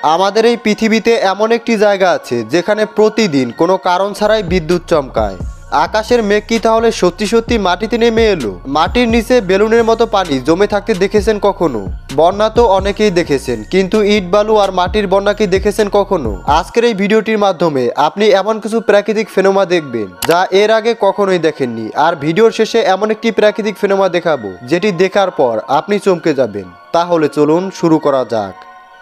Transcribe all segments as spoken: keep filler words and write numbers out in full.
আমাদের এই পৃথিবীতে এমন একটি জায়গা আছে যেখানে প্রতিদিন কোনো কারণ ছাড়াই বিদ্যুৎ চমকায়। আকাশের মেঘ কি তাহলে সত্যি সত্যি মাটিতে নেমে এলো? মাটির নিচে বেলুনের মতো পানি জমে থাকতে দেখেছেন কখনো? বন্যা তো অনেকেই দেখেছেন, কিন্তু ইট বালু আর মাটির বন্যা কি দেখেছেন কখনো? আজকের এই ভিডিওটির মাধ্যমে আপনি এমন কিছু প্রাকৃতিক ফেনোমা দেখবেন যা এর আগে কখনোই দেখেননি। আর ভিডিওর শেষে এমন একটি প্রাকৃতিক ফেনোমা দেখাবো যেটি দেখার পর আপনি চমকে যাবেন। তাহলে চলুন শুরু করা যাক।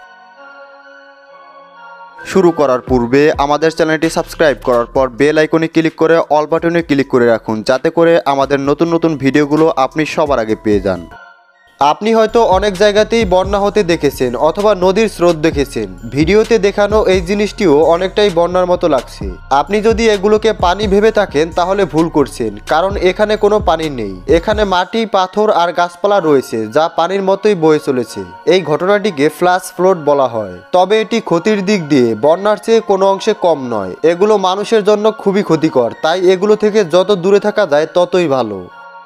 শুরু করার পূর্বে আমাদের চ্যানেলটি সাবস্ক্রাইব করার পর বেল আইকনে ক্লিক করে অল বাটনে ক্লিক করে রাখুন, যাতে করে আমাদের নতুন নতুন ভিডিওগুলো আপনি সবার আগে পেয়ে যান। আপনি হয়তো অনেক জায়গাতেই বন্যা হতে দেখেছেন অথবা নদীর স্রোত দেখেছেন। ভিডিওতে দেখানো এই জিনিসটিও অনেকটাই বন্যার মতো লাগছে। আপনি যদি এগুলোকে পানি ভেবে থাকেন তাহলে ভুল করছেন, কারণ এখানে কোনো পানি নেই। এখানে মাটি, পাথর আর গাছপালা রয়েছে যা পানির মতোই বয়ে চলেছে। এই ঘটনাটিকে ফ্ল্যাশ ফ্লোড বলা হয়। তবে এটি ক্ষতির দিক দিয়ে বন্যার চেয়ে কোনো অংশে কম নয়। এগুলো মানুষের জন্য খুবই ক্ষতিকর, তাই এগুলো থেকে যত দূরে থাকা যায় ততই ভালো।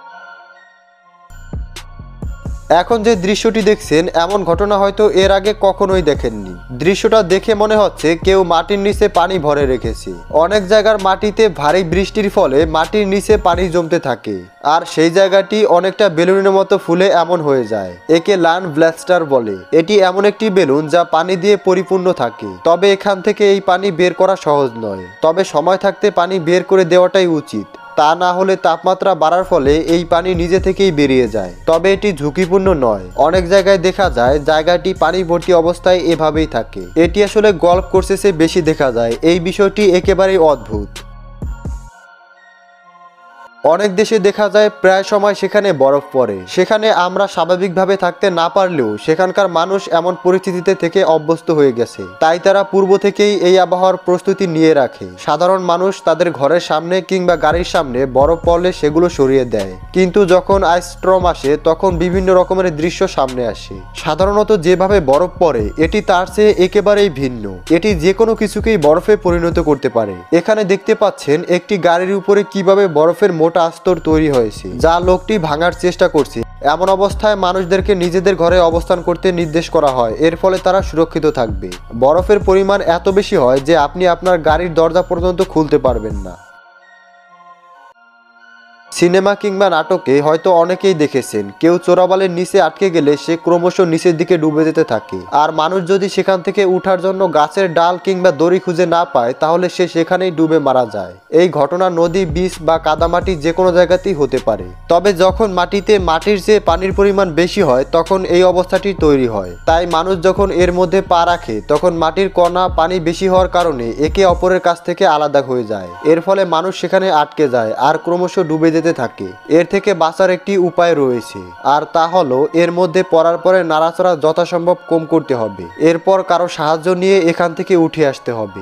এখন যে দৃশ্যটি দেখছেন এমন ঘটনা হয়তো এর আগে কখনোই দেখেননি। দৃশ্যটা দেখে মনে হচ্ছে কেউ মাটির নিচে পানি ভরে রেখেছে। অনেক জায়গার মাটিতে ভারী বৃষ্টির ফলে মাটির নিচে পানি জমতে থাকে, আর সেই জায়গাটি অনেকটা বেলুনের মতো ফুলে এমন হয়ে যায়। একে লান ব্লাস্টার বলে। এটি এমন একটি বেলুন যা পানি দিয়ে পরিপূর্ণ থাকে। তবে এখান থেকে এই পানি বের করা সহজ নয়, তবে সময় থাকতে পানি বের করে দেওয়াটাই উচিত। তা না হলে তাপমাত্রা বাড়ার ফলে এই পানি নিজে থেকেই বেরিয়ে যায়। তবে এটি ঝুঁকিপূর্ণ নয়। অনেক জায়গায় দেখা যায় জায়গাটি পানি ভর্তি অবস্থায় এভাবেই থাকে। এটি আসলে গল্ফ কোর্সে বেশি দেখা যায়। এই বিষয়টি একেবারেই অদ্ভুত। অনেক দেশে দেখা যায় প্রায় সময় সেখানে বরফ পড়ে। সেখানে আমরা স্বাভাবিকভাবে থাকতে না পারলেও সেখানকার মানুষ এমন পরিস্থিতিতে থেকে অভ্যস্ত হয়ে গেছে, তাই তারা পূর্ব থেকেই এই আবহাওয়ার প্রস্তুতি নিয়ে রাখে। সাধারণ মানুষ তাদের ঘরের সামনে কিংবা গাড়ির সামনে বরফ পড়লে সেগুলো সরিয়ে দেয়, কিন্তু যখন আইস স্টর্ম আসে তখন বিভিন্ন রকমের দৃশ্য সামনে আসে। সাধারণত যেভাবে বরফ পড়ে এটি তার চেয়ে একেবারেই ভিন্ন। এটি যে কোনো কিছুকেই বরফে পরিণত করতে পারে। এখানে দেখতে পাচ্ছেন একটি গাড়ির উপরে কিভাবে বরফের মোটা আস্তর তৈরি হয়েছে, যা লোকটি ভাঙার চেষ্টা করছে। এমন অবস্থায় মানুষদেরকে নিজেদের ঘরে অবস্থান করতে নির্দেশ করা হয়, এর ফলে তারা সুরক্ষিত থাকবে। বরফের পরিমাণ এত বেশি হয় যে আপনি আপনার গাড়ির দরজা পর্যন্ত খুলতে পারবেন না। সিনেমা কিংবা নাটকে হয়তো অনেকেই দেখেছেন কেউ চোরাবালির নিচে আটকে গেলে সে ক্রমশ নিচের দিকে ডুবে যেতে থাকে, আর মানুষ যদি সেখান থেকে উঠার জন্য গাছের ডাল কিংবা দড়ি খুঁজে না পায় তাহলে সে সেখানেই ডুবে মারা যায়। এই ঘটনা নদী, বীচ বা কাদামাটি যে কোনো জায়গাতেই হতে পারে। তবে যখন মাটিতে মাটির চেয়ে পানির পরিমাণ বেশি হয় তখন এই অবস্থাটি তৈরি হয়। তাই মানুষ যখন এর মধ্যে পা রাখে তখন মাটির কণা পানি বেশি হওয়ার কারণে একে অপরের কাছ থেকে আলাদা হয়ে যায়। এর ফলে মানুষ সেখানে আটকে যায় আর ক্রমশ ডুবে যেতে থাকে। এর থেকে বাঁচার একটি উপায় রয়েছে, আর তা হলো এর মধ্যে পড়ার পরে নাড়াচাড়া যথাসম্ভব কম করতে হবে। এরপর কারো সাহায্য নিয়ে এখান থেকে উঠে আসতে হবে।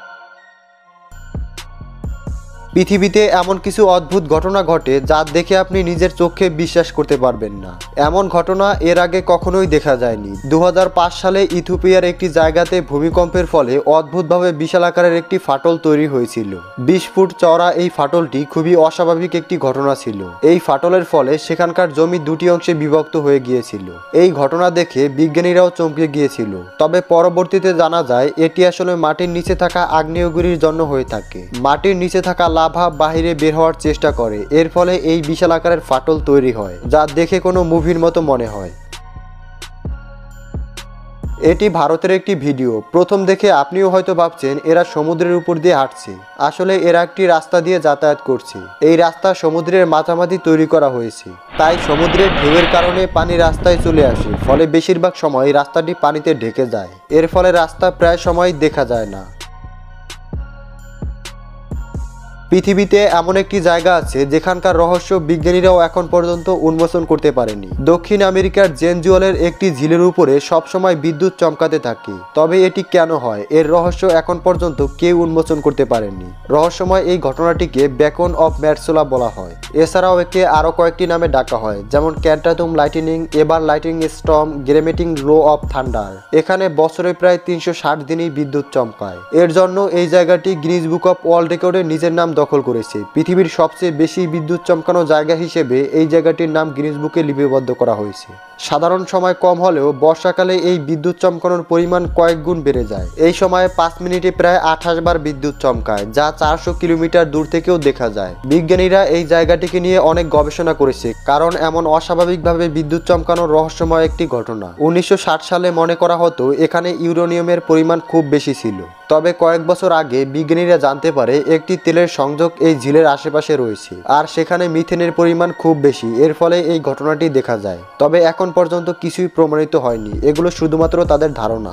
পৃথিবীতে এমন কিছু অদ্ভুত ঘটনা ঘটে যা দেখে আপনি নিজের চোখে বিশ্বাস করতে পারবেন না। এমন ঘটনা এর আগে কখনোই দেখা যায়নি। দু হাজার পাঁচ সালে ইথিওপিয়ার একটি জায়গাতে ভূমিকম্পের ফলে অদ্ভুতভাবে বিশাল আকারের একটি ফাটল তৈরি হয়েছিল। বিশ ফুট চওড়া এই ফাটলটি খুবই অস্বাভাবিক একটি ঘটনা ছিল। এই ফাটলের ফলে সেখানকার জমি দুটি অংশে বিভক্ত হয়ে গিয়েছিল। এই ঘটনা দেখে বিজ্ঞানীরাও চমকে গিয়েছিল। তবে পরবর্তীতে জানা যায় এটি আসলে মাটির নিচে থাকা আগ্নেয়গিরির জন্য হয়ে থাকে। মাটির নিচে থাকা লাভা বাহিরে বের হওয়ার চেষ্টা করে, এর ফলে এই বিশাল আকারের ফাটল তৈরি হয়, যা দেখে কোনো মুভির মতো মনে হয়। এটি ভারতের একটি ভিডিও। প্রথম দেখে আপনিও হয়তো ভাবছেন এরা সমুদ্রের উপর দিয়ে হাঁটছে। আসলে এরা একটি রাস্তা দিয়ে যাতায়াত করছে। এই রাস্তা সমুদ্রের মাঝামাঝি তৈরি করা হয়েছে, তাই সমুদ্রের ঢেউয়ের কারণে পানি রাস্তায় চলে আসে, ফলে বেশিরভাগ সময় রাস্তাটি পানিতে ঢেকে যায়। এর ফলে রাস্তা প্রায় সময় দেখা যায় না। পৃথিবীতে এমন একটি জায়গা আছে যেখানকার রহস্য বিজ্ঞানীরাও এখন পর্যন্ত উন্মোচন করতে পারেনি। দক্ষিণ আমেরিকার জেনজুয়েলের একটি ঝিলের উপরে সবসময় বিদ্যুৎ চমকাতে থাকে। তবে এটি কেন হয় এর রহস্য এখন পর্যন্ত কেউ উন্মোচন করতে পারেনি। রহস্যময় এই ঘটনাটিকে বেকন অফ ম্যাটসোলা বলা হয়। এছাড়াও একে আরও কয়েকটি নামে ডাকা হয়, যেমন ক্যান্টাতুম লাইটনিং, এবার লাইটনিং স্টর্ম, গ্রেমেটিং রো অফ থান্ডার। এখানে বছরে প্রায় তিনশো ষাট দিনই বিদ্যুৎ চমকায়। এর জন্য এই জায়গাটি গিনেস বুক অফ ওয়ার্ল্ড রেকর্ডে নিজের নাম দখল করেছে। পৃথিবীর সবচেয়ে বেশি বিদ্যুৎ চমকানো জায়গা হিসেবে এই জায়গাটির নাম গিনেস বুকে লিপিবদ্ধ করা হয়েছে। সাধারণ সময় কম হলেও বর্ষাকালে এই বিদ্যুৎ চমকানোর পরিমাণ কয়েক গুণ বেড়ে যায়। এই সময়ে পাঁচ মিনিটে প্রায় আঠাশ বার বিদ্যুৎ চমকায়, যা চারশো কিলোমিটার দূর থেকেও দেখা যায়। বিজ্ঞানীরা এই জায়গাটিকে নিয়ে অনেক গবেষণা করেছে, কারণ এমন অস্বাভাবিকভাবে বিদ্যুৎ চমকানোর রহস্যময় একটি ঘটনা। উনিশশো ষাট সালে মনে করা হতো এখানে ইউরেনিয়ামের পরিমাণ খুব বেশি ছিল। তবে কয়েক বছর আগে বিজ্ঞানীরা জানতে পারে একটি তেলের সংযোগ এই ঝিলের আশেপাশে রয়েছে, আর সেখানে মিথেনের পরিমাণ খুব বেশি। এর ফলে এই ঘটনাটি দেখা যায়। তবে এখন পর্যন্ত কিছুই প্রমাণিত হয়নি, এগুলো শুধুমাত্র তাদের ধারণা।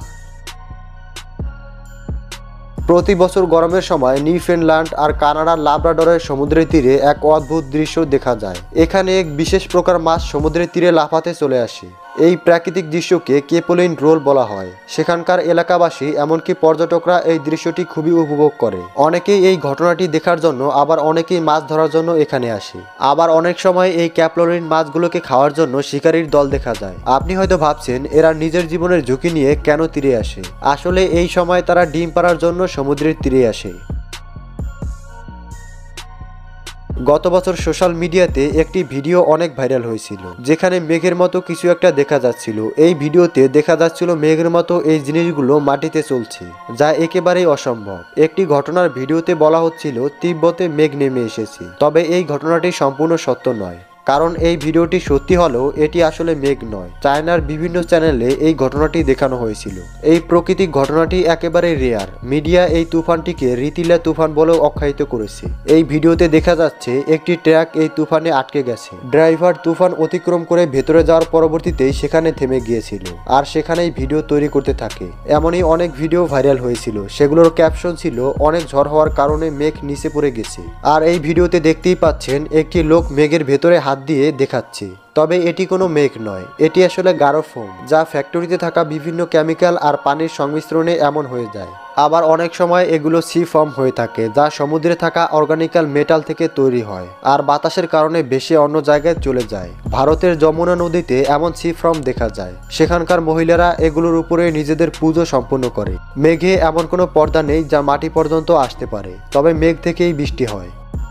প্রতি বছর গরমের সময় নিউফাউন্ডল্যান্ড আর কানাডার লাব্রাডরের সমুদ্রের তীরে এক অদ্ভুত দৃশ্য দেখা যায়। এখানে এক বিশেষ প্রকার মাছ সমুদ্রের তীরে লাফাতে চলে আসে। এই প্রাকৃতিক দৃশ্যকে কেপোলিন রোল বলা হয়। সেখানকার এলাকাবাসী এমনকি পর্যটকরা এই দৃশ্যটি খুবই উপভোগ করে। অনেকেই এই ঘটনাটি দেখার জন্য, আবার অনেকেই মাছ ধরার জন্য এখানে আসে। আবার অনেক সময় এই ক্যাপলোলিন মাছগুলোকে খাওয়ার জন্য শিকারীর দল দেখা যায়। আপনি হয়তো ভাবছেন এরা নিজের জীবনের ঝুঁকি নিয়ে কেন তীরে আসে। আসলে এই সময় তারা ডিম পাড়ার জন্য সমুদ্রের তীরে আসে। গত বছর সোশ্যাল মিডিয়াতে একটি ভিডিও অনেক ভাইরাল হয়েছিল, যেখানে মেঘের মতো কিছু একটা দেখা যাচ্ছিল। এই ভিডিওতে দেখা যাচ্ছিল মেঘের মতো এই জিনিসগুলো মাটিতে চলছে, যা একেবারেই অসম্ভব। একটি ঘটনার ভিডিওতে বলা হচ্ছিল তিব্বতে মেঘ নেমে এসেছে। তবে এই ঘটনাটি সম্পূর্ণ সত্য নয়, কারণ এই ভিডিওটি সত্যি হলেও এটি আসলে মেঘ নয়। চায়নার বিভিন্ন চ্যানেলে এই ঘটনাটি দেখানো হয়েছিল। এই প্রাকৃতিক ঘটনাটি একেবারে রেয়ার। মিডিয়া এই তুফানটিকে রীতিলা তুফান বলেও আখ্যায়িত করেছে। এই ভিডিওতে দেখা যাচ্ছে একটি ট্রাক এই তুফানে আটকে গেছে। ড্রাইভার তুফান অতিক্রম করে ভেতরে যাওয়ার পরবর্তীতেই সেখানে থেমে গিয়েছিল, আর সেখানেই ভিডিও তৈরি করতে থাকে। এমনই অনেক ভিডিও ভাইরাল হয়েছিল, সেগুলোর ক্যাপশন ছিল অনেক ঝড় হওয়ার কারণে মেঘ নিচে পড়ে গেছে। আর এই ভিডিওতে দেখতেই পাচ্ছেন একটি লোক মেঘের ভেতরে হাত দিয়ে দেখাচ্ছে। তবে এটি কোনো মেঘ নয়, এটি আসলে গাঢ় ফোম, যা ফ্যাক্টরিতে থাকা বিভিন্ন কেমিক্যাল আর পানির সংমিশ্রণে এমন হয়ে যায়। আবার অনেক সময় এগুলো সি ফর্ম হয়ে থাকে, যা সমুদ্রে থাকা অর্গানিক্যাল মেটাল থেকে তৈরি হয় আর বাতাসের কারণে বেশি অন্য জায়গায় চলে যায়। ভারতের যমুনা নদীতে এমন সি ফর্ম দেখা যায়। সেখানকার মহিলারা এগুলোর উপরে নিজেদের পুজো সম্পন্ন করে। মেঘে এমন কোনো পর্দা নেই যা মাটি পর্যন্ত আসতে পারে, তবে মেঘ থেকেই বৃষ্টি হয়।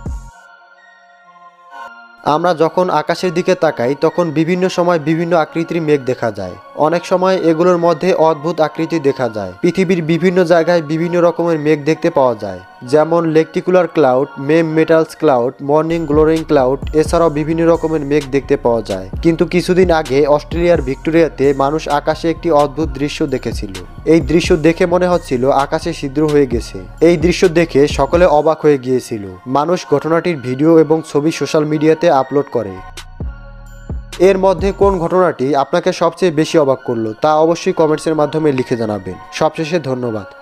আমরা যখন আকাশের দিকে তাকাই তখন বিভিন্ন সময় বিভিন্ন আকৃতির মেঘ দেখা যায়। অনেক সময় এগুলোর মধ্যে অদ্ভুত আকৃতি দেখা যায়। পৃথিবীর বিভিন্ন জায়গায় বিভিন্ন রকমের মেঘ দেখতে পাওয়া যায়, যেমন lenticular cloud, mammatus cloud, morning glory cloud. এছাড়াও বিভিন্ন রকমের মেঘ দেখতে পাওয়া যায়। কিন্তু কিছুদিন আগে অস্ট্রেলিয়ার ভিক্টোরিয়াতে মানুষ আকাশে একটি অদ্ভুত দৃশ্য দেখেছিল। এই দৃশ্য দেখে মনে হচ্ছিল আকাশে ছিদ্র হয়ে গেছে। এই দৃশ্য দেখে সকলে অবাক হয়ে গিয়েছিল। মানুষ ঘটনাটির ভিডিও এবং ছবি সোশ্যাল মিডিয়াতে আপলোড করে। এর মধ্যে কোন ঘটনাটি আপনাকে সবচেয়ে বেশি অবাক করলো তা অবশ্যই কমেন্টসের মাধ্যমে লিখে জানাবেন। সবশেষে ধন্যবাদ।